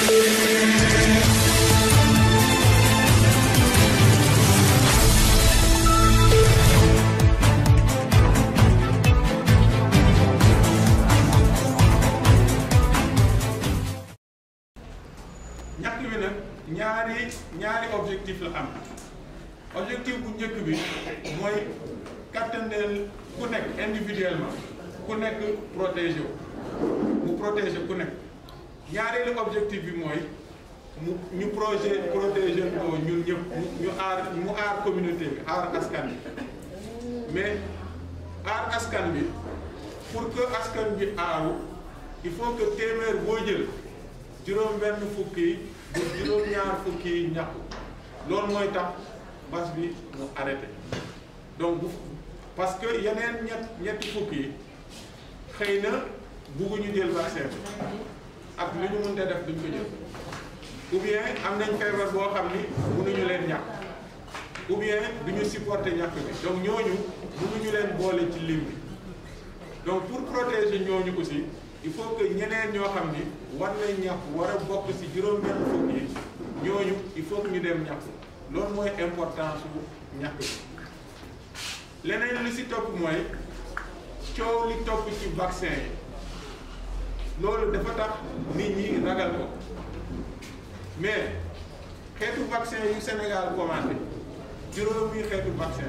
ñàkk bi nag ñaari objectif la am objectif bu njëkk bi mooy kattaneel ku nekk individuellement ku nekk protéger mu protéger ku nekk ñaareelu objectif bi mooy ñu protéger ko ñun ñëpp mu aar communauté bi aar askan bi mais aar askan bi pour que askan bi aaru il faut que téeméer boo jël juróom-benn fukk yi ba juróom-ñaar fukk yi ñàkk loolu mooy tax mbas bi mu arrêté donc parce que yeneen ñetti fukk yi xëy na bugguñu jël vaccin bi ak lu ñu mënte def duñ ko jël ou bien am nañ feebar boo xam ni mënuñu leen ñàkk ou bien duñu supporter ñàkk bi donc ñooñu mënuñu leen boole ci lim bi donc pour protéger ñooñu aussi il faut que ñeneen ñoo xam ni war nañ ñàkk war a bokk ci juróom-benn fukk yi ñooñu il faut que ñu dem ñàkk loolu mooy importance su ñàkk bi leneen li ci topp mooy coow li topp ci vaccin yi loolu dafa tax nit ñi ragal ko mais xeetu vaccin yu Sénégal commandé juróomi xeetu vaccin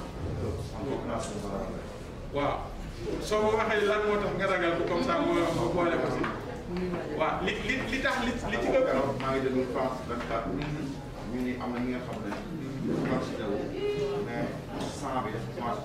waaw soo ma waxee lan moo tax nga ragal ko comme ça moo boole ko si waaw li tax li ci ëpp. maa ngi déglu France 24. ñu ni am na ñi nga xam ne vacciné wu mais sang bi commencé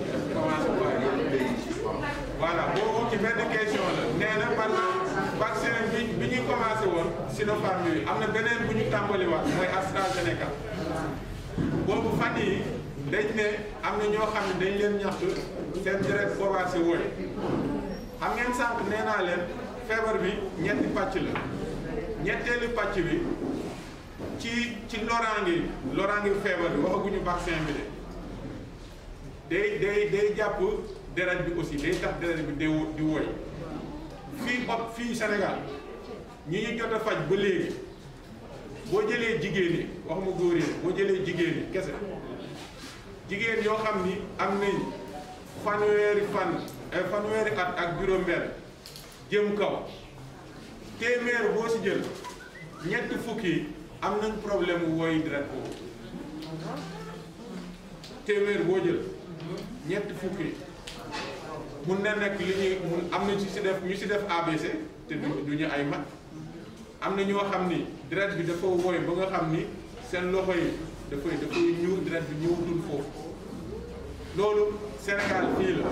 voilà boobu ci benn question la nee na par vaccin bi ñuy commencé woon Sinopharm bi am na beneen bu ñu tàmbaliwaat mooy AstraZeneca boobu fan yi dañ ne am na ñoo xam ne dañ leen ñaxtu seen deret commencé wooy xam ngeen sànq nee naa leen feebar bi ñetti pàcc la ñetteelu pàcc bi ci loraange feebar bi waxaguñu vaccin bi de day jàpp deret bi aussi day tax deret bi di woy fii Sénégal ñi ñu jot a faj ba léegi boo jëlee jigéen ñi waxuma góor yi boo jëlee jigéen ñi kese jigéen yoo xam ni am nañ fanweeri at ak juróom-benn jëm kaw téeméer boo si jël ñetti fukki am nañ problème wu woy deret boobu téeméer boo jël ñetti fukki mun na nekk li ñuy mun am na ñu si def ABC te du ñu ay mag am na ñoo xam ni deret bi dafa woy ba nga xam ni seen loxo yi dafay ñuul deret bi ñëwatul foofu loolu Sénégal fii la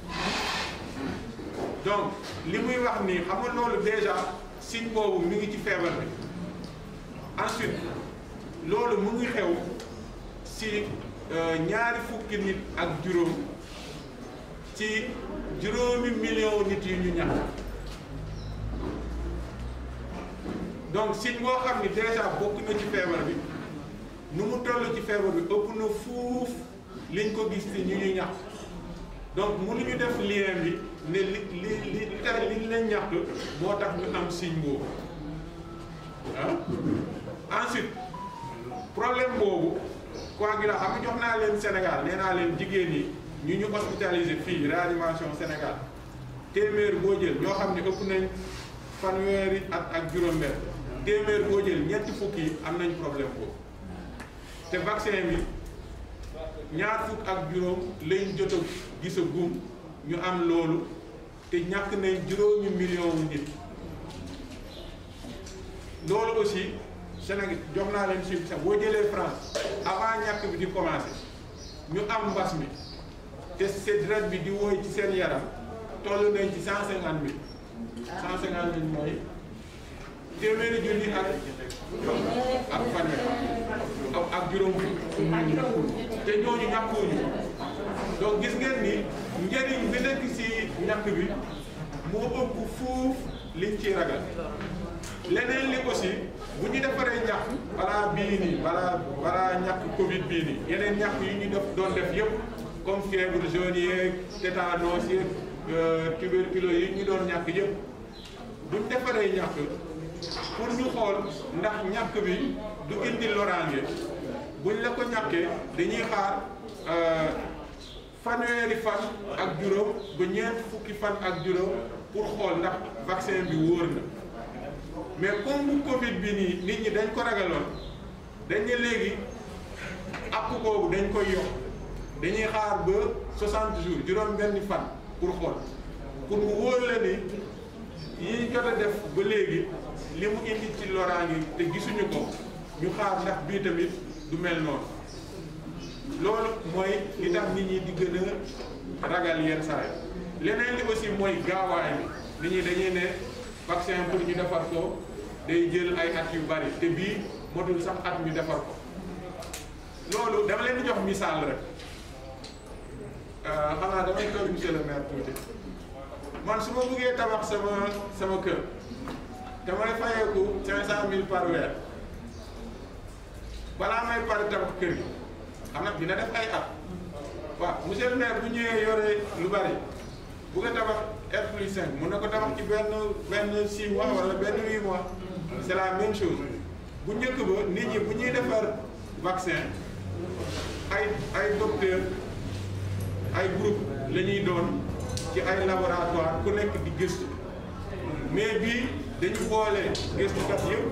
donc li muy wax nii xam nga loolu déjà signe boobu mi ngi ci feebar bi ensuite loolu mu ngi xew si ñaari fukki nit ak juróom ci juróomi million nit yu ñu ñàkk donc signe boo xam ni déjà bokk na ci feebar bi nu mu toll ci feebar bi ëpp na fuuf liñ ko gis ci ñu ñàkk donc mënuñu def lien bi ne li leen ñàkk moo tax ñu am signe boobu ensuite problème boobu quoi gi la xam jox naa leen Sénégal nee naa leen jigéen ñi ñu hospitalisé fii réanimation Sénégal téeméer boo jël ñoo xam ne ëpp nañ fanweeri at ak juróom-benn téeméer boo jël ñetti fukk yi am nañ problème boobu te vaccin bi ñaar fukk ak juróom lañ jot a gis a gum ñu am loolu te ñàkk nañ juróomi million nit loolu aussi Sénégal jox naa leen chiffre sax boo jëlee France avant ñàkk bi di commencé ñu am mbas mi te deret bi di woy ci seen yaram toll nañ ci 150 000 150 000 mooy téeméeri junni ak fanweer ak juróom te ñooñu ñàkkuñu donc gis ngeen ni njëriñ bi nekk ci ñàkk bi moo ëpp fuuf liñ ciy ragal leneen li aussi bu ñu defaree ñàkk balaa bii nii balaa ñàkk Covid bii nii yeneen ñàkk yi ñu doon def yëpp comme fièvre jaune yeeg tétanos yeeg tuberculose yi ñu doon ñàkk yëpp bu ñu defaree ñàkk pour ñu xool ndax ñàkk bi du indi loraange buñ la ko ñàkkee dañuy xaar fanweeri fan ak juróom ba ñeent fukki fan ak juróom pour xool ndax vaccin bi wóor na mais comme bu Covid bi nii nit ñi dañ ko ragaloon dañ ne léegi àpp boobu dañ koy yokk dañuy xaar ba 60 jours juróom benni fan pour xool pour mu wóor la ni yi jot a def ba léegi li mu indi ci loraange te gisuñu ko ñu xaar ndax bii tamit du mel noonu loolu mooy li tax nit ñi di gën a ragal yenn saa yi leneen li aussi mooy gaawaay bi nit ñi dañuy ne vaccin pour ñu defar ko day jël ay at yu bari te bii motul sax at ñu defar ko loolu dama leen di jox misaal rek xanaa damay toog monsieur le maire tuuti man su ma bëggee tabax sama kër damay fayeeku 500 000 par weer balaa may pare tabax kër gi xam na dina def ay at waaw monsieur le maire bu ñëwee yore lu bari bu nga tabax R+5 mun na ko tabax ci benn 6 mois wala benn 8 mois c'est la même chose bu njëkk ba nit ñi bu ñuy defar vaccin ay docteur ay groupe la ñuy doon ci ay laboratoire ku nekk di gëstu mais bii dañu boole gëstukat yëpp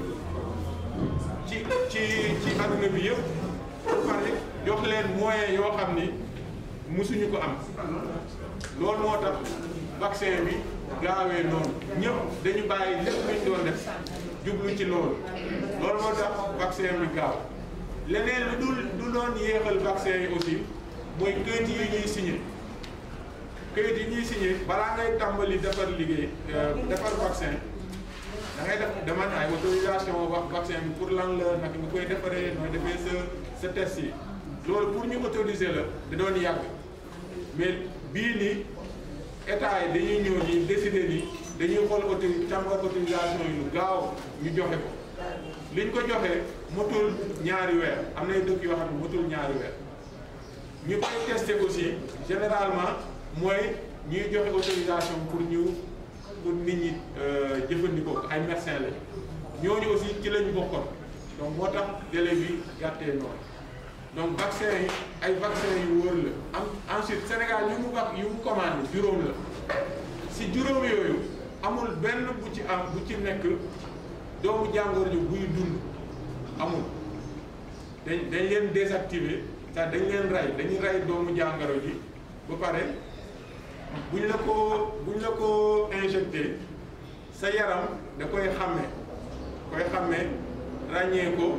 ci adduna bi yëpp ba pare jox leen moyen yoo xam ni musuñu ko am loolu moo tax vaccin bi gaawee noonu ñëpp dañu bàyyi lépp luñ doon def jublu ci loolu moo tax vaccin bi gaaw leneen lu du doon yéexal vaccin yi aussi mooy këyit yi ñuy signé këyit yi ñuy signé balaa ngay tàmbali defar liggéey defar vaccin da ngay def demande ay autorisation wax vaccin bi pour lan la naka nga koy defaree nooy defee sa test yi loolu pour ñu autoriser la da doon yàgg mais bii ni état yi dañuy ñëw ni décider ni dañuy xool càmbar autorisation yi lu gaaw ñu joxe ko liñ ko joxee motul ñaari weer am na dëkk yoo xam ne motul ñaari weer ñu koy testé aussi généralement mooy ñuy joxe autorisation pour nit ñi jëfandikoo ko ay médecins lañ ñooñu aussi ci lañu bokkoon donc moo tax délai bi gàttee noonu donc vaccin yi ay vaccin yu wóor la ensuite Sénégal yu mu commandé juróom la si juróom yooyu amul benn bu ci nekk doomu jàngoro ji buy dund amul dañ leen désactiver sax dañ leen dañuy rey doomu jàngoro ji ba pare buñ la ko injecté sa yaram da koy xàmmee ràññee ko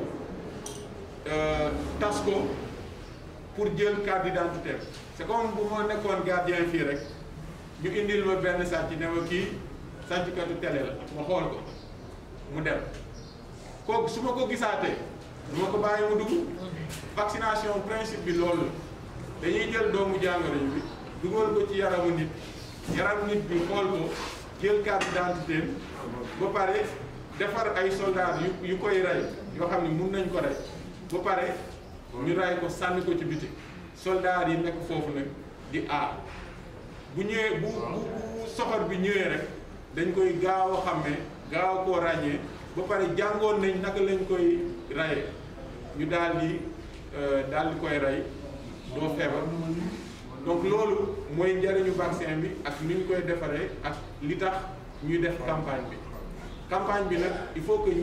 tas ko pour jël carte d'identité c'est comme bu ma nekkoon gardien fii rek ñu indil ma benn sàcc ne ma kii sàcckatu télé la ma xool ko mu dem kooku su ma ko gisaatee du ma ko bàyyi mu dugg vaccination principe bi loolu la dañuy jël doomu jàngoro bi dugal ko ci yaramu nit bi xool ko jël carte d'identité ba pare defar ay soldats yu koy rey yoo xam ne mun nañ ko rey ba pare ñu rey ko sànni ko ci biti soldats yi nekk foofu nag di aar bu ñëwee bu soxor bi ñëwee rek dañ koy gaaw a xàmmee gaaw koo ràññee ba pare jàngoon nañ naka lañ koy reyee ñu daal di koy rey doo feebar donc loolu mooy njëriñu vaccin bi ak ni ñu koy defaree ak li tax ñuy def campagne bi nag il faut que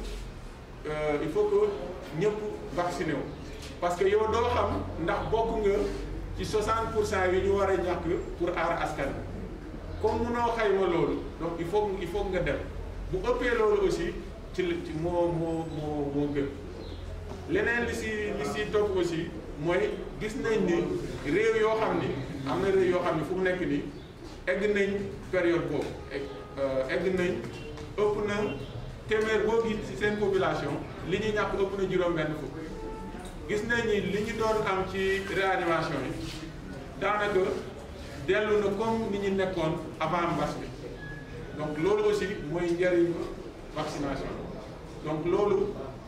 ñëpp vacciné wu parce que yow doo xam ndax bokk nga ci 60% yi ñu war a ñàkk pour aar askan bi comme munoo xayma loolu donc il faut nga dem bu ëppee loolu aussi ci moo gën leneen li si topp aussi mooy gis nañ ni réew yoo xam ni am na réew yoo xam ni fu mu nekk nii egg nañ période boobu egg nañ ëpp na téeméer boo gis ci seen population li ñuy ñàkk ëpp na juróom-benn fukk gis nañ ni li ñu doon am ci réanimation yi daanaka dellu na comme ni ñu nekkoon avant mbas bi donc loolu aussi mooy njëriñu vaccination donc loolu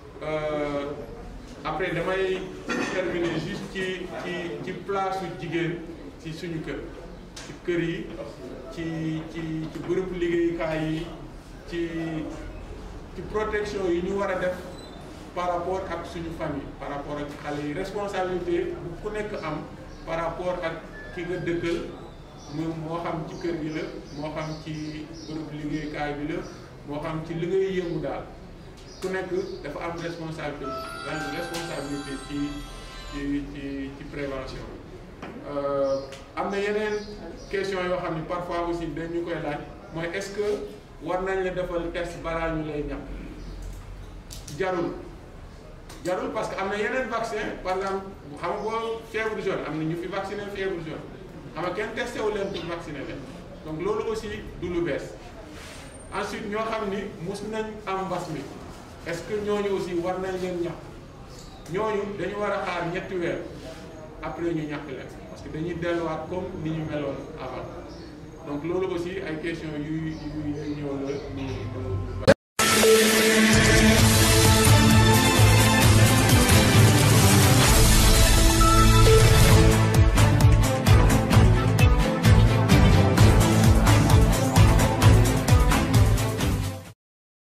après damay terminer juste ci place su jigéen ci suñu kër ci kër yi ci bërëb liggéeyukaay yi ci ci protection yi ñu war a def par rapport ak suñu famille par rapport ak xale yi responsabilité bu ku nekk am par rapport ak ki nga dëkkal moo xam ci kër gi la moo xam ci bërëb liggéeykaay bi la moo xam ci li ngay yëngu daal ku nekk dafa am responsabilité ci prévention am na yeneen question yoo xam ne parfois aussi dañu koy laaj mooy est-ce que war nañ la defal test balaa ñu lay ñàkk jarul parce que am na yeneen vaccin par exemple xam nga boo fièvre jaune am na ñu fi vacciné fièvre jaune xam nga kenn testé wu leen pour vacciner leen donc loolu aussi du lu bees ensuite ñoo xam ni mus nañ am mbas mi est-ce que ñooñu aussi war nañ leen ñàkk ñooñu dañu war a xaar ñetti weer après ñu ñàkk leen parce que dañuy delluwaat comme ni ñu meloon avant donc loolu aussi ay questions yu ñëw la